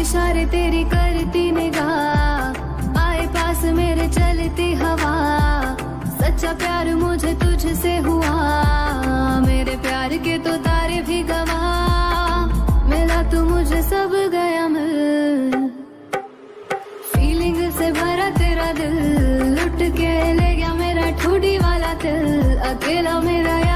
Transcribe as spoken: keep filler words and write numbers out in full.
इशारे तेरी करती निगाह, आए पास मेरे चलती हवा। सच्चा प्यार मुझे तुझसे हुआ, मेरे प्यार के तो तारे भी गवाह। मिला तू मुझे सब गया मिल, फीलिंग से भरा तेरा दिल, लुट के ले गया मेरा ठुडी वाला दिल। अकेला मेरा